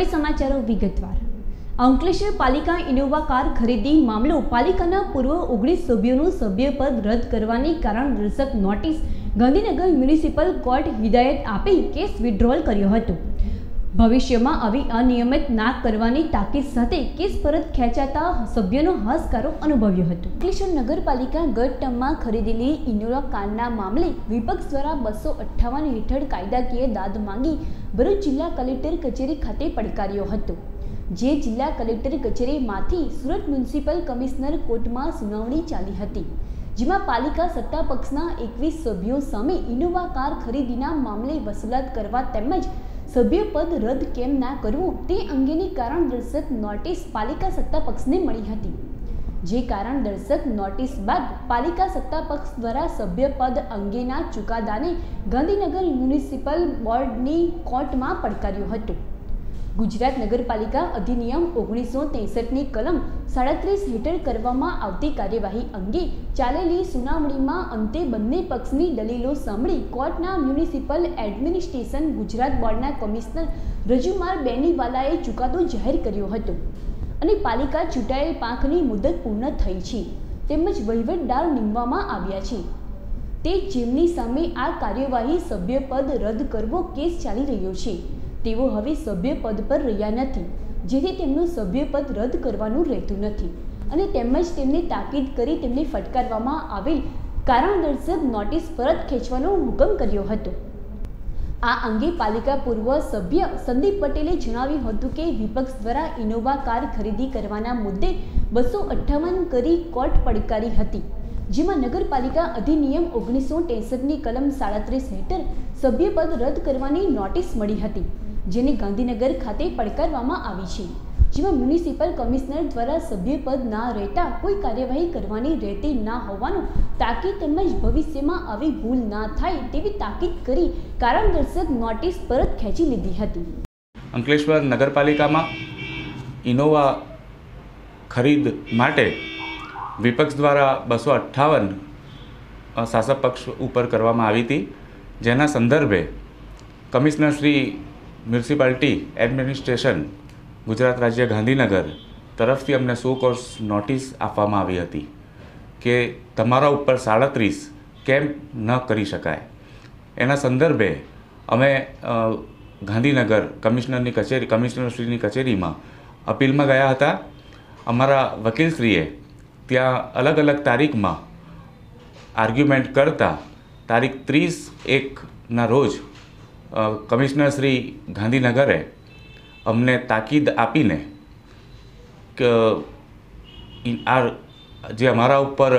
હવે સમાચારો વિગતવાર। અંકલેશ્વર પાલિકા ઇનોવા કાર ખરીદી મામલો પાલિકાના પૂર્વ 19 સભ્યોનું સભ્યપદ રદ કરવાની કારણદર્શક નોટિસ ગાંધીનગર મ્યુનિસિપલ કોર્ટ હિદાયત આપી કેસ વિડ્રોલ કર્યો હતો। ભવિષ્યમાં આવી અનિયમિત ના કરવાની તાકીદ સાથે કેસ પરત ખેંચાતા સભ્યોનો હાશકારો અનુભવ્યો હતો। અંકલેશ્વર નગરપાલિકા ગત ટર્મમાં ખરીદેલી ઇનોવા કારના મામલે વિપક્ષ દ્વારા 258 હેઠળ કાયદાકીય દાદ માંગી ભરૂચ જિલ્લા કલેક્ટર કચેરી ખાતે પડકાર્યો હતો, જે જિલ્લા કલેક્ટર કચેરીમાંથી સુરત મ્યુનિસિપલ કમિશનર કોર્ટમાં સુનાવણી ચાલી હતી, જેમાં પાલિકા સત્તા પક્ષના 21 સભ્યો સામે ઇનોવા કાર ખરીદીના મામલે વસૂલાત કરવા તેમજ સભ્યપદ રદ કેમ ના કરવું તે અંગેની કારણદર્શક નોટિસ પાલિકા સત્તા પક્ષને મળી હતી। જે કારણદર્શક નોટિસ બાદ પાલિકા સત્તા પક્ષ દ્વારા સભ્યપદ અંગેના ચુકાદાને ગાંધીનગર મ્યુનિસિપલ બોર્ડની કોર્ટમાં પડકાર્યો હતો। ગુજરાત નગરપાલિકા અધિનિયમ 1963ની કલમ 37 હેઠળ કરવામાં આવતી કાર્યવાહી અંગે ચાલેલી સુનાવણીમાં અંતે બંને પક્ષની દલીલો સાંભળી કોર્ટના મ્યુનિસિપલ એડમિનિસ્ટ્રેશન ગુજરાત બોર્ડના કમિશનર રજુમાર બેનીવાલાએ ચુકાદો જાહેર કર્યો હતો અને પાલિકા ચૂંટાયેલ પાંખની મુદત પૂર્ણ થઈ છે તેમજ વહીવટદાર નીમવામાં આવ્યા છે તે જેમની સામે આ કાર્યવાહી સભ્યપદ રદ કરવો કેસ ચાલી રહ્યો છે તેઓ હવે સભ્યપદ પર રહ્યા નથી, જેથી તેમનું સભ્યપદ રદ કરવાનું રહેતું નથી અને તેમજ તેમને તાકીદ કરી તેમને ફટકારવામાં આવેલ કારણદર્શક નોટિસ પરત ખેંચવાનો હુકમ કર્યો હતો। આ અંગે પાલિકા પૂર્વ સભ્ય સંદીપ પટેલે જણાવ્યું હતું કે વિપક્ષ દ્વારા ઇનોવા કાર ખરીદી કરવાના મુદ્દે 258 કરી કોર્ટ પડકારી હતી, જેમાં નગરપાલિકા અધિનિયમ 1963ની કલમ 37 હેઠળ સભ્યપદ રદ કરવાની નોટિસ મળી હતી, જેને ગાંધીનગર ખાતે પડકારવામાં આવી છે, જેમાં મ્યુનિસિપલ કમિશનર દ્વારા સભ્યપદ ના રહેતા કોઈ કાર્યવાહી કરવાની રહેતી ના હોવાનું તાકીદ તેમજ ભવિષ્યમાં આવી ભૂલ ના થાય તેવી તાકીદ કરી કારણદર્શક નોટિસ પરત ખેંચી લીધી હતી। અંકલેશ્વર નગરપાલિકામાં ઇનોવા ખરીદ માટે વિપક્ષ દ્વારા 258 શાસક પક્ષ ઉપર કરવામાં આવી હતી, જેના સંદર્ભે commissioner Shri municipality administration Gujarat રાજ્ય ગાંધીનગર તરફથી અમને સો કોઝ નોટિસ આપવામાં આવી હતી કે તમારા ઉપર 37 કેમ ન કરી શકાય। એના સંદર્ભે અમે ગાંધીનગર કમિશનરશ્રીની કચેરીમાં અપીલમાં ગયા હતા। અમારા વકીલશ્રીએ ત્યાં અલગ અલગ તારીખમાં આર્ગ્યુમેન્ટ કરતા તારીખ 30/1ના રોજ કમિશનર શ્રી ગાંધીનગરે અમને તાકીદ આપીને કે આ જે અમારા ઉપર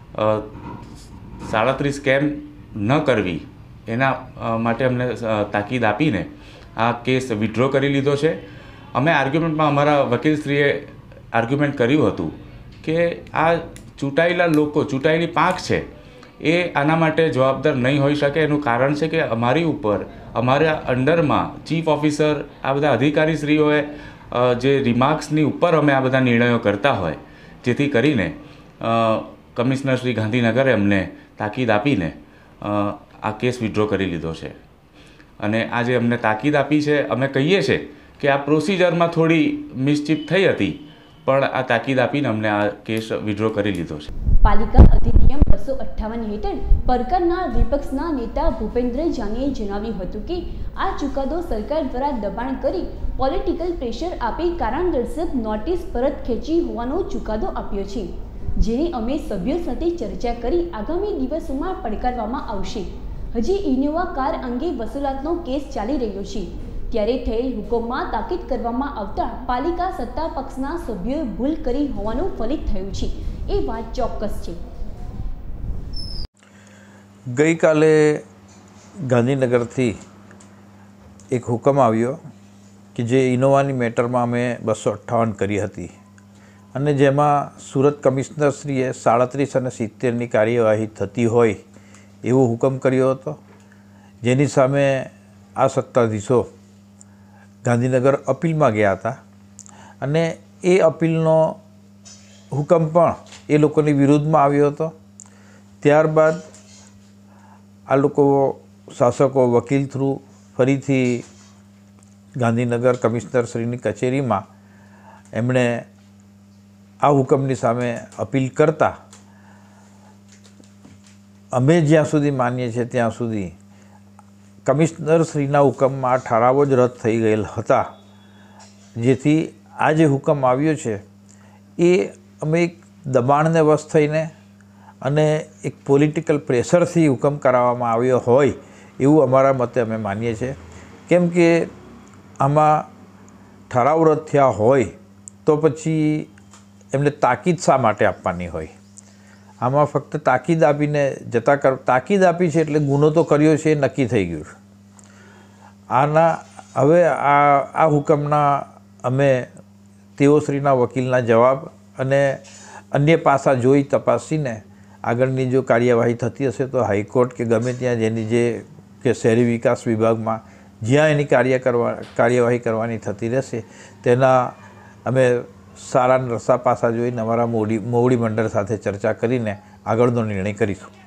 37 કેમ ન કરવી એના માટે અમને તાકીદ આપીને આ કેસ વિડ્રો કરી લીધો છે। અમે આર્ગ્યુમેન્ટમાં અમારા વકીલશ્રીએ આર્ગ્યુમેન્ટ કર્યું હતું કે આ ચૂંટાયેલા લોકો ચૂંટાયેલી પાંખ છે એ આના માટે જવાબદાર નહીં હોઈ શકે। એનું કારણ છે કે અમારી ઉપર અમારા અંડરમાં ચીફ ઓફિસર આ બધા અધિકારીશ્રીઓએ જે રિમાર્ક્સની ઉપર અમે આ બધા નિર્ણયો કરતા હોય, જેથી કરીને કમિશનર શ્રી ગાંધીનગરે અમને તાકીદ આપીને આ કેસ વિડ્રો કરી લીધો છે અને આજે અમને તાકીદ આપી છે। અમે કહીએ છીએ કે આ પ્રોસિજરમાં થોડી મિસચીફ થઈ હતી, પણ આ તાકીદ આપીને અમને આ કેસ વિડ્રો કરી લીધો છે। પાલિકા અધિનિયમ 258 હેઠળ પડકારનાર વિપક્ષના નેતા ભૂપેન્દ્ર જાનીએ જણાવ્યું હતું કે આ ચુકાદો સરકાર દ્વારા દબાણ કરી પોલિટિકલ પ્રેશર આપી કારણદર્શક નોટિસ પરત ખેંચી હોવાનો ચુકાદો આપ્યો છે, જેની અમે સભ્યો સાથે ચર્ચા કરી આગામી દિવસોમાં પડકારવામાં આવશે। હજી ઇનોવા કાર અંગે વસૂલાતનો કેસ ચાલી રહ્યો છે, ત્યારે થયેલ હુકમમાં તાકીદ કરવામાં આવતા પાલિકા સત્તા પક્ષના સભ્યોએ ભૂલ કરી હોવાનું ફલિત થયું છે એ વાત ચોક્કસ છે। ગઈકાલે ગાંધીનગરથી એક હુકમ આવ્યો કે જે ઇનોવાની મેટરમાં અમે 258 કરી હતી અને જેમાં સુરત કમિશનરશ્રીએ 37 અને 70ની કાર્યવાહી થતી હોય એવો હુકમ કર્યો હતો, જેની સામે આ સત્તાધીશો ગાંધીનગર અપીલમાં ગયા હતા અને એ અપીલનો હુકમ પણ એ લોકોની વિરુદ્ધમાં આવ્યો હતો। ત્યારબાદ આ લોકો શાસકો વકીલ થ્રુ ફરીથી ગાંધીનગર કમિશનરશ્રીની કચેરીમાં એમણે આ હુકમની સામે અપીલ કરતા અમે જ્યાં સુધી માનીએ છીએ ત્યાં સુધી કમિશનરશ્રીના હુકમમાં આ ઠરાવો જ રદ થઈ ગયેલ હતા, જેથી આ જે હુકમ આવ્યો છે એ અમે એક દબાણને વશ થઈને અને એક પોલિટિકલ પ્રેશરથી હુકમ કરાવવામાં આવ્યો હોય એવું અમારા મતે અમે માનીએ છીએ. કેમ કે આમાં ઠરાવ રદ થયા હોય તો પછી એમને તાકીદ શા માટે આપવાની હોય? આમાં ફક્ત તાકીદ આપીને તાકીદ આપી છે એટલે ગુનો તો કર્યો છે એ નક્કી થઈ ગયું. હવે આ હુકમના અમે તેઓશ્રીના વકીલના જવાબ અને અન્ય પાસા જોઈ તપાસીને આગળની જો કાર્યવાહી થતી હશે તો હાઈકોર્ટ કે ગમે ત્યાં જેની જે કે શહેરી વિકાસ વિભાગમાં જ્યાં એની કાર્યવાહી કરવાની થતી રહેશે તેના અમે સારા રસ્તા પાસા જોઈને અમારા મોવડી મંડળ સાથે ચર્ચા કરીને આગળનો નિર્ણય કરીશું.